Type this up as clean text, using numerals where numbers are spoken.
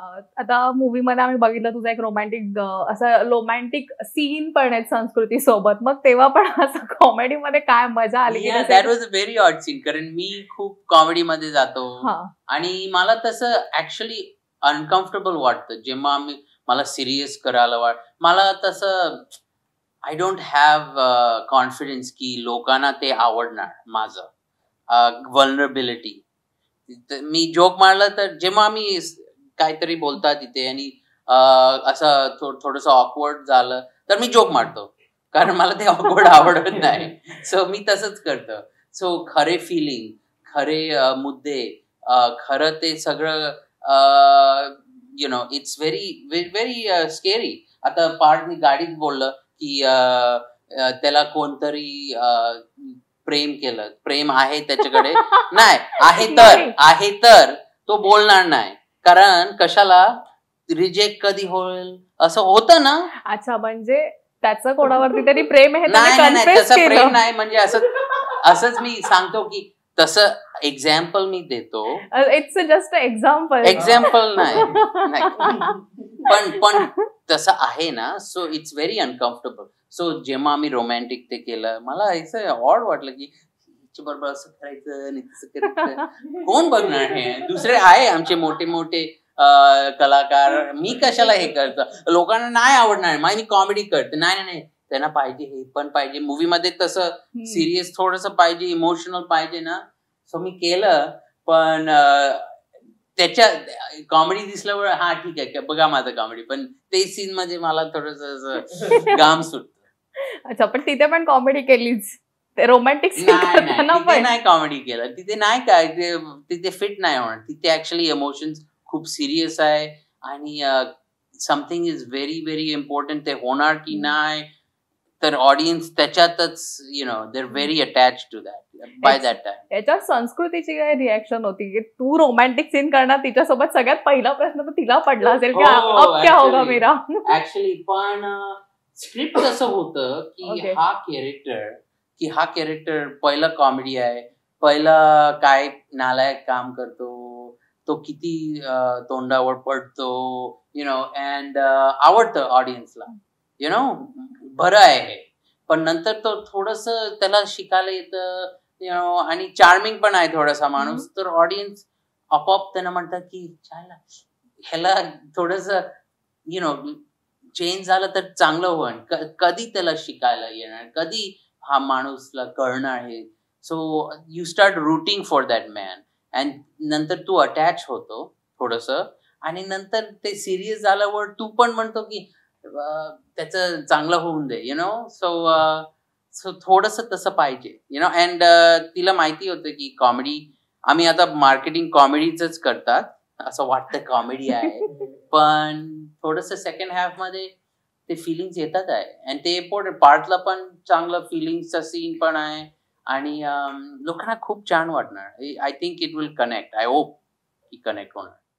आता मूव्ही मध्ये आम्ही बघितलं तुझा एक रोमॅन्टिक असा रोमॅन्टिक सीन पण आहेत संस्कृती सोबत. मग तेव्हा पण असं कॉमेडी मध्ये काय मजा आली की Yeah, that was a very odd scene. कारण मी खूप कॉमेडी मध्ये जातो आणि मला तसं ऍक्च्युली अनकम्फर्टेबल वाटतं जेव्हा मला सिरियस करायला मला तसं आय डोंट हॅव कॉन्फिडन्स की लोकांना ते आवडणार माझं व्हलनरेबिलिटी. मी जोक मारलं तर जेव्हा मी काहीतरी बोलतात तिथे आणि असं थोडस ऑकवर्ड झालं तर मी जोक मारतो कारण मला ते ऑकवर्ड आवडत नाही. सो मी तसंच करतो. सो खरे फिलिंग, खरे मुद्दे, खरं ते सगळं you know it's very very scary. आता पार्ट मी गाडीत बोललं की त्याला कोणतरी प्रेम केलं, प्रेम आहे त्याच्याकडे नाही आहे तर तो बोलणार नाही कारण कशाला रिजेक्ट कधी होईल असं होतं ना. अच्छा, म्हणजे त्याचं कोणावरती तरी प्रेम आहे. नाही तसं प्रेम नाही, म्हणजे असंच मी सांगतो की तसं एक्झाम्पल मी देतो. इट्स जस्ट एक्झाम्पल नाही पण तसं आहे ना. So it's very uncomfortable. So जेव्हा आम्ही रोमॅन्टिक ते केलं मला असं ऑड वाटलं की बरोबर असं करायचं आणि तसं करायचं. कोण बघणार हे? दुसरे आहे आमचे मोठे मोठे कलाकार. मी कशाला हे करतो? लोकांना नाही आवडणार. मी कॉमेडी करते. नाही त्यांना पाहिजे, हे पण पाहिजे मूवी मध्ये तसं सिरियस थोडस पाहिजे, इमोशनल पाहिजे ना. सो मी केलं पण त्याच्या कॉमेडी दिसल्यावर हा ठीक आहे बघा माझं कॉमेडी, पण ते सीन मध्ये मला थोडस घाम सुटत. अच्छा, पण तिथे पण कॉमेडी केलीच रोमॅन्टिक नाही कॉमेडी केलं तिथे. नाही काय तिथे फिट नाही होणार. तिथे ऍक्च्युली इमोशन्स खूप सिरियस आहे आणि something is very very important. ते होणार की नाही तर ऑडियन्स त्याच्यातच you know they are very attach to that by that time. याच्या संस्कृतीची काय रिॲक्शन होती की तू रोमॅन्टिक सीन करणार तिच्यासोबत? सगळ्यात पहिला प्रश्न तर तिला पडला असेल की अब क्या होगा मेरा. ऍक्च्युली पण स्क्रिप्ट कसं होतं की हा कॅरेक्टर पहिला कॉमेडी आहे, पहिला काय नालायक काम करतो, तो किती तोंडावर पडतो यु नो अँड आवडतं ऑडियन्सला यु नो बरं आहे हे. पण नंतर तो थोडस त्याला शिकायला येतं यु नो आणि चार्मिंग पण आहे थोडासा माणूस. तर ऑडियन्स आपोआप त्यांना म्हणतात की ह्याला थोडस यु नो चेंज झालं तर चांगलं होईल. कधी त्याला शिकायला येणार, कधी हा माणूसला कळणार हे. So you start rooting for that man and नंतर तू अटॅच होतो थोडस आणि नंतर ते सिरियस झाल्यावर तू पण म्हणतो की त्याचं चांगलं होऊन दे यु नो. सो थोडस तसं पाहिजे यु नो. अँड तिला माहिती होतं की कॉमेडी आम्ही आता मार्केटिंग कॉमेडीच करतात असं वाटतं कॉमेडी आहे, पण थोडस सेकंड हाफ मध्ये ते फिलिंग्स येतात आहे आणि ते इम्पॉर्टंट पार्टला पण चांगलं फिलिंग्सचा सीन पण आहे आणि लोकांना खूप छान वाटणार. I think it will connect. I hope की कनेक्ट होणार.